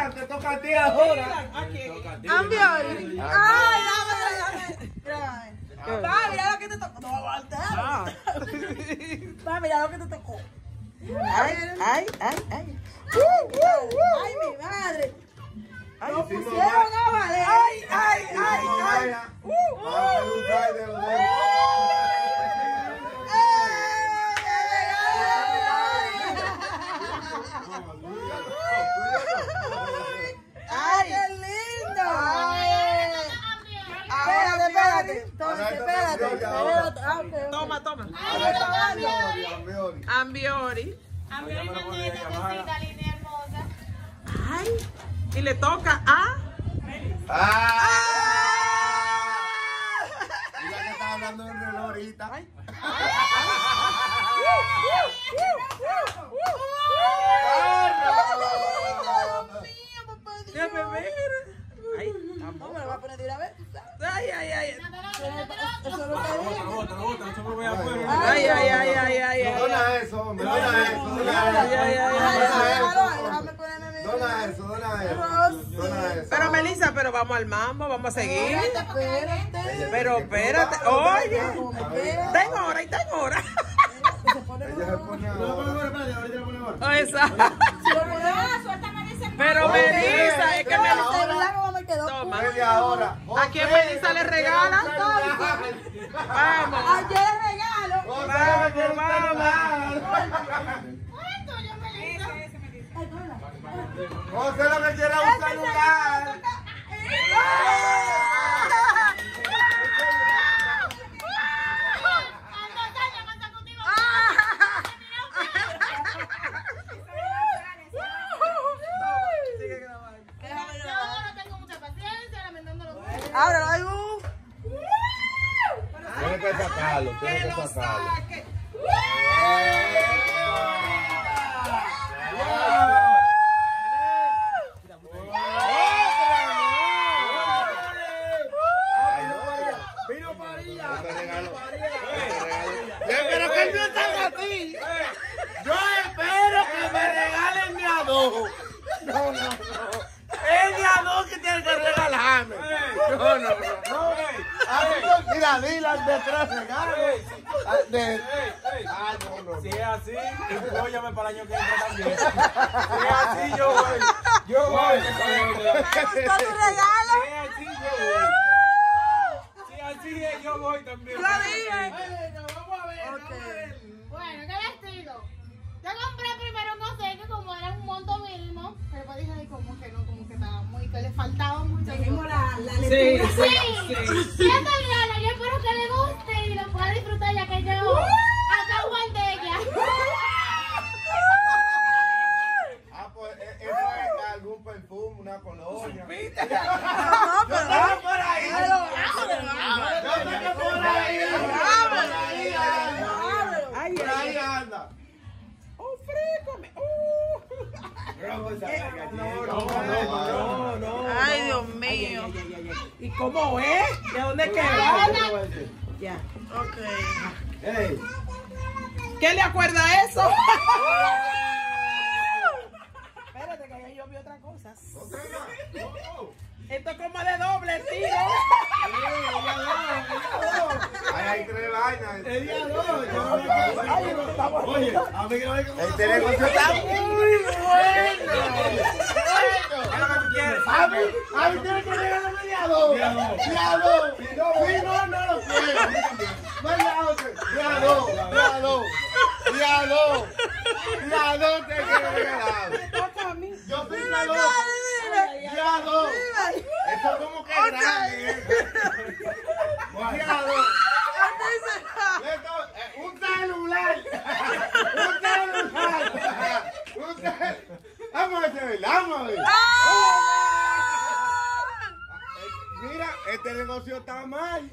Mira, te toca a ti ahora. Ambiori. Ay, dame. Va, mira lo que te tocó. No va a aguantar. Va, mira lo que te tocó. Ay. Ay, mi madre. No pusieron a valer. Ay. ¡Ay, qué lindo! Espérate. Toma. Ambiori. Ambiori, mamita, línea hermosa. Ay, y le toca a... Mira que estaba hablando del reloj ahorita. Déjame ver. Ay, No me lo va a poner de una vez. ay. Eso es lo que digo. Ay. Dona eso, hombre. Dona eso. Déjame ponerme mi... Dona eso. Pero Melissa, pero vamos al mambo, vamos a seguir. Espérate. Pero espérate, oye. Espérate. Tengo hora. Que se pone Ella se pone ahora. Exacto. Pero Melissa, es que Melissa... Toma. Media hora. ¿A quién Melissa le regala? Vamos. Ayer le regalo. José lo que quiere es un celular. Ahora hay un... Tiene que sacarlo. Pero que no están así. Yo espero que me regalen mi adobo. No. Es mi adobo que tiene que regalarme. No. Mira, Dylan detrás regalo. No. Si es así, impóyame para el año que entra también. Si es así, yo voy. ¿Te gustó tu regalo? Si es así, yo voy también. Lo dije. Vamos a ver. Bueno, ¿qué les digo? Yo compré primero un sé que como era un monto mínimo, pero pues dije ay, como que no, como que estaba muy, que le faltaba mucho. Seguimos la Sí. Siento regalo, yo espero que le guste y lo pueda disfrutar ya que yo acabo de ella. Pues eso es algún perfume, una colonia. No, pero... Por ahí. Ahí anda. No. Ay, Dios mío. ¿Y cómo es? ¿De dónde queda? Ya. Ok. Hey. ¿Qué le acuerda eso? Espérate que ya yo vi otra cosa. Esto es como de doble, tío. Hay tres vainas. Oye, a mí que no hay que... Este negocio está muy bueno. ¿Qué es lo que tú quieres? A mí tiene que regalarme diado. Diado. Si no lo quiero. Diado te quiero regalar. Yo soy diado. Eso es como que grande. Diado. Un celular. Vamos a ver. Mira, este negocio está mal.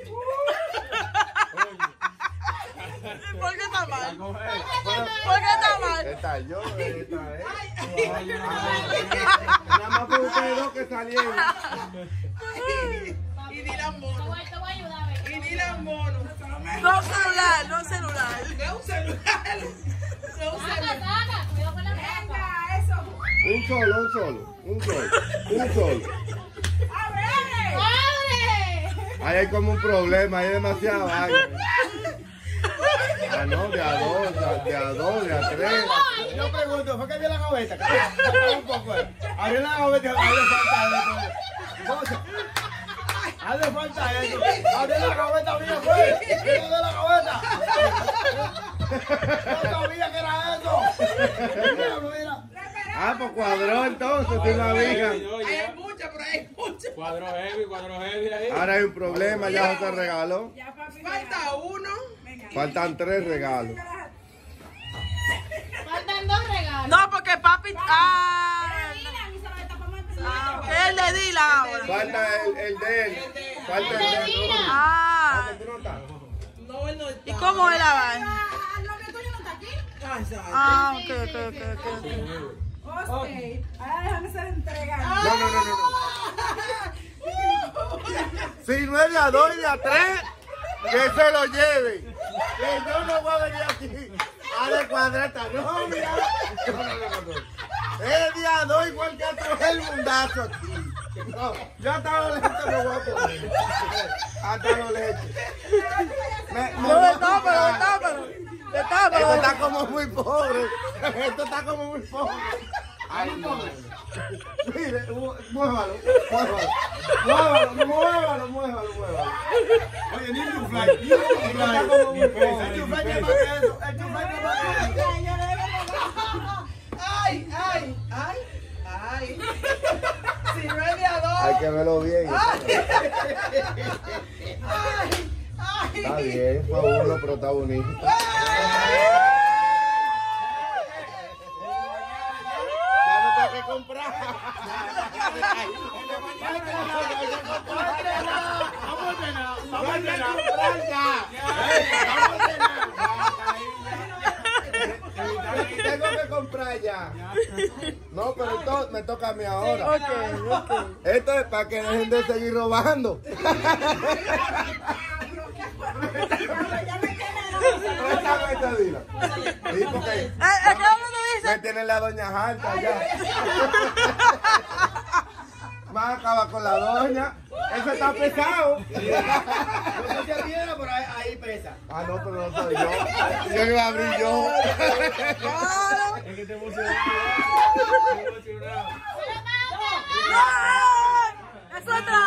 ¿Por qué está mal? ¿Por qué está mal? Esta es. Nada más por ustedes dos que salieron. Y Dylan mono. Te voy a ayudar a ver. Y Dylan mono. No celular, no celular. No es un celular. No es un celular. Saca, cuidado con la mesa. Un solo. ¡Abre! ¡Abre! Ahí hay como un problema, hay demasiada vaina. Ah, no, de a dos, de a tres. Yo pregunto, ¿fue que abrió la gaveta? Un poco. Abrió la gaveta, hace falta eso. Hace falta eso. Abrió la gaveta, mía, pues. ¿Qué de la gaveta? No sabía que era eso. Mira. Ah, pues cuadró entonces, de una vieja. Hay mucha, pero hay mucha. Cuadro heavy ahí. Ahora hay un problema, ya se regaló. Falta uno. Faltan 3 regalos. Faltan 2 regalos. No, porque papi. El de Dila ahora. Falta el de él. Falta el de él. Ah. ¿Tú no estás? No, él no está. ¿Y cómo es la vaina? Ah, exacto. Ah, ok. Ahora déjame ser entregado. No. Si no es de a 2 y de a 3, que se lo lleve. Que yo no voy a venir aquí a de cuadrata. No, mira. No. Es de a 2 igual que a el mundazo aquí. No, yo hasta los lentes me voy a poner. Hasta los lentes. Esto está como muy pobre. Esto está como muy pobre. Ay, no. Mire, muévalo. Oye, ni un fly. Está como muy pobre. El chuflay es más que eso. Ay. Si no es de a dos. Hay que verlo bien. Está bien, fue uno, pero está bonito. Ya no tengo que comprar. Tengo que comprar ya. No, pero esto me toca a mí ahora. Esto es para que dejen de seguir robando. Préstame esta, Dila. Sí, porque me tiene la doña harta ya. Va a acabar con la doña. Eso está pesado. No sé si es piedra, pero ahí pesa. Ah, no, pero no soy yo. Yo iba a abrir yo. Es que te emocionado. Eso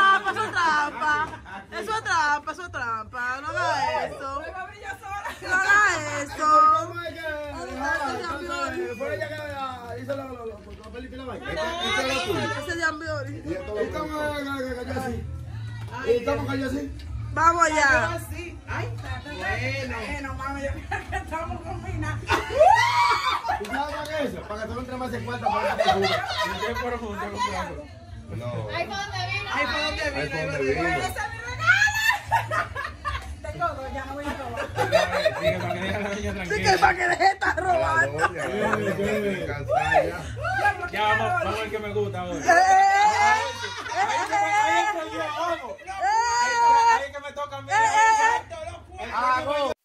es trampa. No haga eso. No haga eso. ¿Cómo es que? Fue ella que hizo los papeles y la vaina. Ese de Ambiori. Y esto lo ¿Y cómo cayó así? ¿Y cómo cayó así? Vamos allá. Así. Ay, Bueno, mami, yo creo que estamos combinados. ¿Tú sabes para qué eso? Para que tú no entres más en cuenta para que te juro. No. Ahí fue donde vino. ay, ¿para dónde Ahí fue donde vino. ¡Ese es mi regalo! Tengo dos, ya no voy a robar. Así que para que deje de estar La robando. doña, cansada ya. Ya, vamos a ver qué me gusta ahora. ¡Eh! Ahí es que me toca a mí. Ah, no.